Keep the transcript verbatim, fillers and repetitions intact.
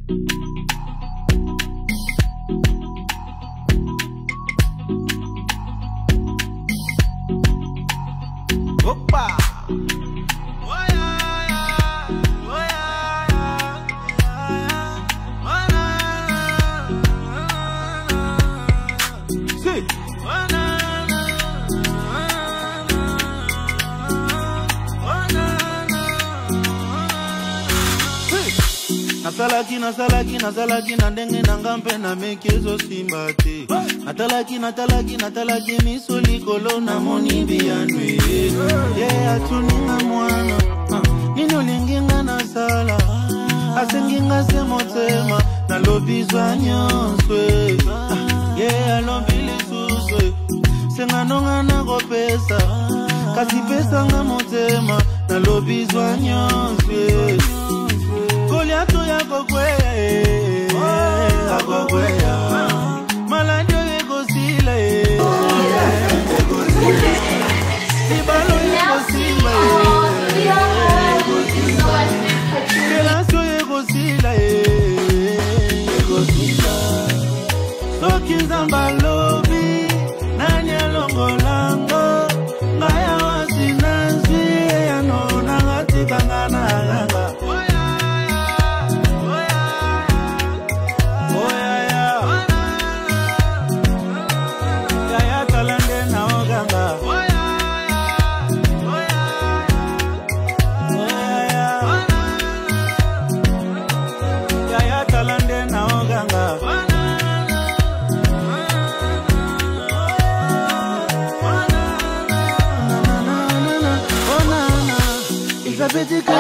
Opa! Natalaki, natalaki, natalaki, nandenge nangampe na mekezo simbate. Natalaki, natalaki, natalaki, misoli kolo na moni bianwe. Yeah, atuninga mwana, nino linginga na sala. Asenginga se motema, na lobizwa nyonswe. Yeah, alombili suswe, senga nonga na gopesa. Kasi pesa nga motema, na lobizwa nyonswe. Goliato ya kokweya eh, ya kokweya. Maladio ye gosila eh, ye gosila. Sibalo ye gosila eh, ye gosila. Kelasio ye gosila eh, ye gosila. Soki nzamba lobi, nanya longo lango. Ngaya wasinanzi, ya no nangati kangana ganga. Petit